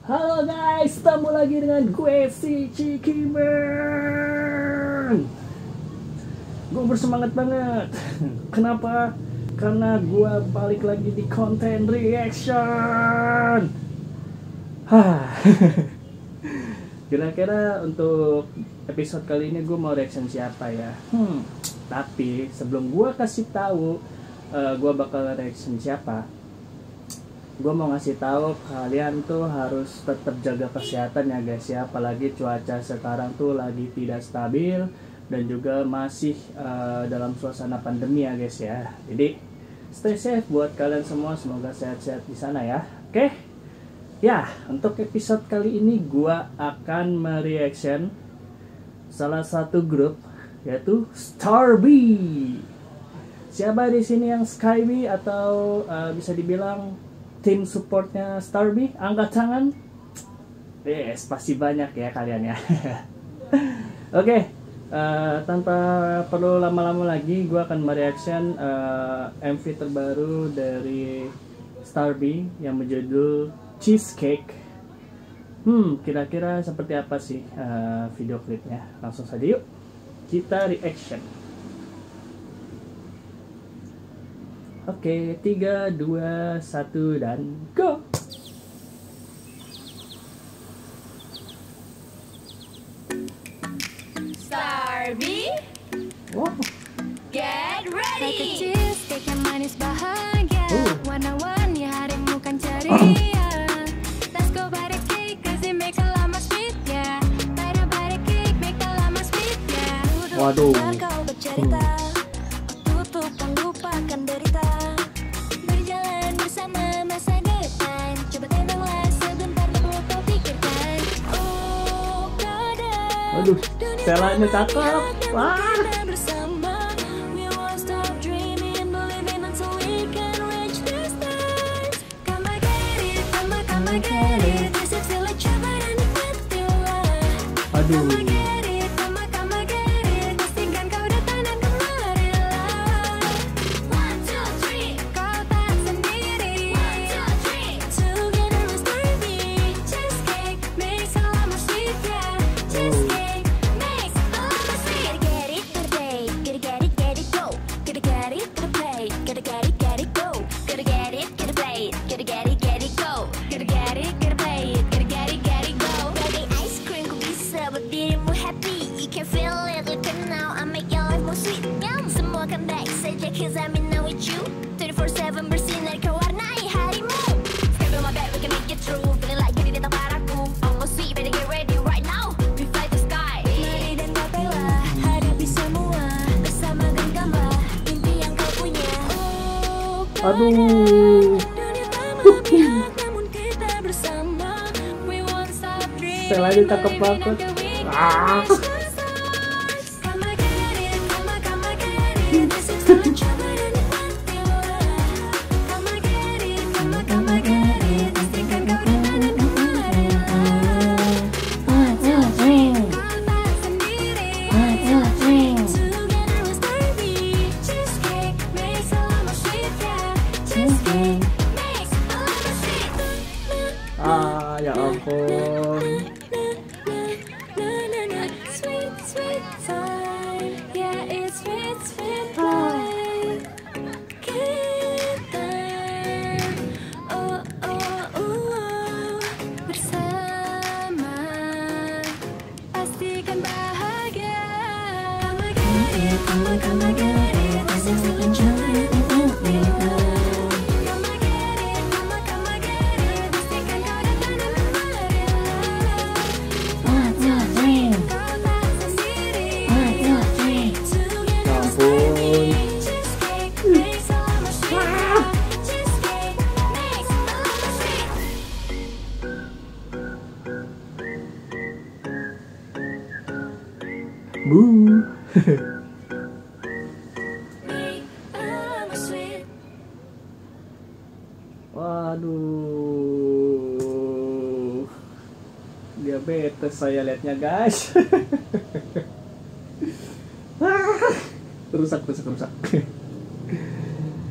Halo guys, ketemu lagi dengan gue si Cikimen. Gue bersemangat banget. Kenapa? Karena gue balik lagi di konten reaction. Kira-kira untuk episode kali ini gue mau reaction siapa ya? Tapi sebelum gue kasih tahu gue bakal reaction siapa, gue mau ngasih tahu kalian tuh harus tetap jaga kesehatan ya guys ya, apalagi cuaca sekarang tuh lagi tidak stabil dan juga masih dalam suasana pandemi ya guys ya. Jadi stay safe buat kalian semua, semoga sehat-sehat di sana ya. Oke? Ya, untuk episode kali ini gue akan mereaction salah satu grup yaitu Starby. Siapa di sini yang Skyby atau bisa dibilang tim supportnya Starby? Angkat tangan. Yes, pasti banyak ya kalian ya. Oke, tanpa perlu lama-lama lagi, gue akan mereaction MV terbaru dari Starby yang berjudul Cheesecake. Kira-kira seperti apa sih video klipnya? Langsung saja yuk kita reaction. Oke, 3, 2, 1 dan go. Starby, Wow. get ready. Cheesecake yang manis bahagia, warna-warni harimu kan ceria. Let's go buy the cake, cause it makes a lot more sweet, yeah. Buy the cake, make a lot more sweet, yeah. Waduh. Kau bercerita, tutup lupakan derita. Berjalan bersama masa depan, coba tenanglah sebentar, tak perlu kau pikirkan. Oh, kadang Waduh, Stella-nya cakep. Wah. kita bersama. We won't stop dreaming, believing until we can reach the stars. Come and get it, come and get it. This is feel like travel and feel. Come Aduh. and get it, come and get it. Pastikan kau datang dan kemarilah. 1, 2, 3, kau tak sendiri. 1, 2, 3, together we'll Starby. Cheesecake makes a lot more sweet, yeah. Cheesecake makes a lot more sweet. Gotta get it, gotta pay, gotta get it, go. Gotta get it, gotta play, gotta get it, go. Gotta get it, gotta play, gotta get it, go. Gotta get it, gotta play, gotta get it, go. Baby ice cream ku bisa buat dirimu happy. You can feel it, look at now, I make your life more sweet. Yum, semua kan baik saja, cause I'm in now with you. 24/7 bersinar kau warnai harimu. Step on my back, we can make it true. Feeling like jadi datang padaku. Almost sweet, better get ready right now. We fly to sky. Mari dan gapailah, hadapi semua. Bersama genggamlah mimpi yang kau punya. Oh, Aduh. dunia tak memihak, namun kita bersama. We won't stop dreaming, Stella-nya cakep banget. until we can Ah. reach the stars. Come and get it, come and get it. This is the trouble and it won't feel. Come and get it, come and get it. Pastikan kau datang dan kemarilah. 1, 2, 3, kau tak sendiri. 1, 2, 3, together we'll Starby. Cheesecake makes a lot more sweet, yeah. Cheesecake makes a lot more sweet. Ya ampun. Sweet, sweet time. Yeah, it's sweet, sweet life. Kita, oh, oh, oh, bersama. Pastikan bahagia. Come and get it. This is the joy that won't be done. Come and get it, come and get it. Pastikan kau datang dan kemarilah. 1, 2, 3, kau tak sendiri. 1, 2, 3, together we'll Starby. Cheesecake makes a lot more sweet. Cheesecake makes a lot more sweet. Boo. Make a lot more sweet. Waduh. Diabetes saya liatnya guys. rusak.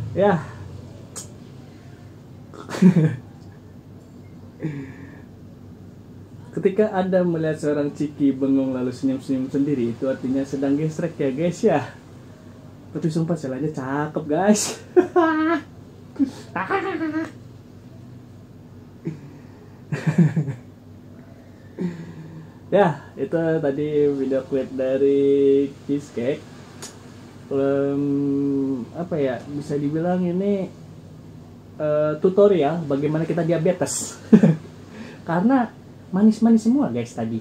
Ya. Ketika Anda melihat seorang ciki bengong lalu senyum-senyum sendiri, itu artinya sedang gesrek ya guys ya. Tapi sumpah selanya cakep guys. Ya, itu tadi video klip dari Cheesecake. Apa ya, bisa dibilang ini tutorial bagaimana kita diabetes. Karena manis-manis semua guys tadi.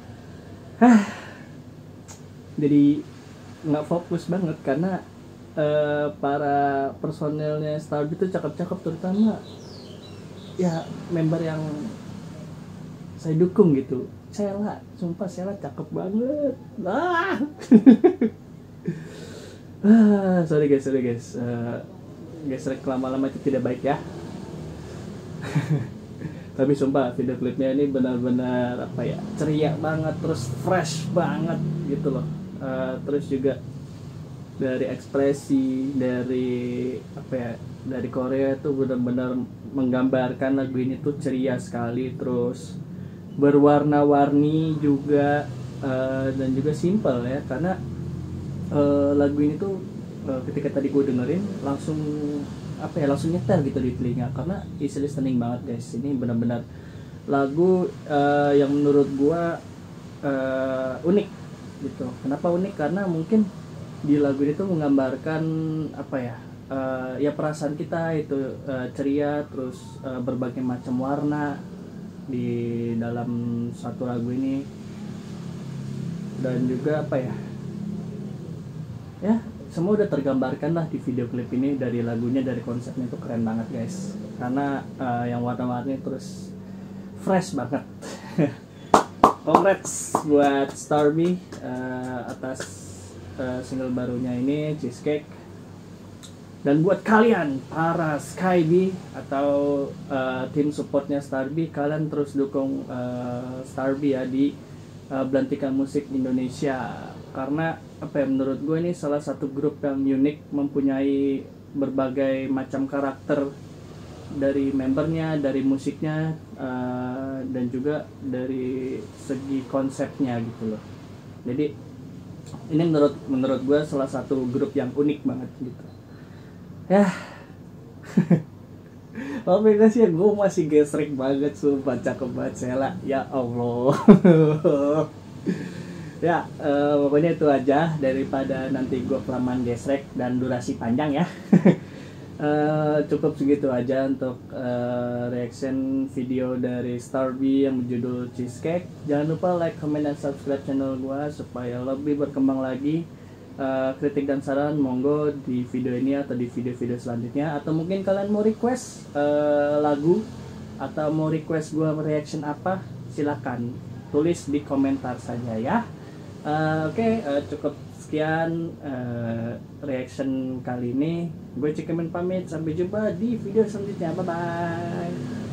Jadi nggak fokus banget karena para personelnya Starby itu cakep-cakep, terutama ya member yang saya dukung gitu. Sheila, sumpah Sheila cakep banget. Sorry guys. Guys, lama-lama itu tidak baik ya. Tapi sumpah video klipnya ini benar-benar apa ya, ceria banget, terus fresh banget gitu loh. Terus juga dari ekspresi dari apa ya, dari Korea tuh benar-benar menggambarkan lagu ini tuh ceria sekali, terus berwarna-warni juga, dan juga simple ya, karena lagu ini tuh ketika tadi gue dengerin langsung apa ya, langsung nyetel gitu di telinga karena easy listening banget guys. Ini benar-benar lagu yang menurut gue unik gitu. Kenapa unik? Karena mungkin di lagu ini tuh menggambarkan apa ya, ya perasaan kita itu ceria, terus berbagai macam warna di dalam satu lagu ini, dan juga apa ya, semua udah tergambarkan lah di video klip ini, dari lagunya, dari konsepnya, itu keren banget guys. Karena yang warna-warni terus fresh banget. Congrats buat Starby atas single barunya ini Cheesecake. Dan buat kalian para Skyby atau tim supportnya Starby, kalian terus dukung Starby ya di Belantika Musik Indonesia. Karena apa ya, menurut gue ini salah satu grup yang unik, mempunyai berbagai macam karakter dari membernya, dari musiknya, dan juga dari segi konsepnya gitu loh. Jadi ini menurut gue salah satu grup yang unik banget gitu ya. Tapi guys ya, gue masih gesrek banget, sumpah cakep banget Sheila, ya Allah. Ya, pokoknya itu aja, daripada nanti gue kelamaan gesrek dan durasi panjang ya. Cukup segitu aja untuk reaction video dari Starby yang berjudul Cheesecake. Jangan lupa like, comment, dan subscribe channel gue supaya lebih berkembang lagi. Kritik dan saran monggo di video ini atau di video-video selanjutnya, atau mungkin kalian mau request lagu atau mau request gue reaction apa, silakan tulis di komentar saja ya. Oke, cukup sekian reaction kali ini. Gue Cikemen pamit, sampai jumpa di video selanjutnya. Bye bye.